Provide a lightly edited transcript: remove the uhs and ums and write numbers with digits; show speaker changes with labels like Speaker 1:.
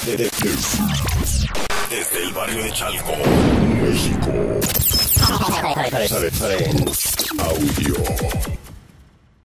Speaker 1: Desde el barrio de Chalco, México. Friends Audio.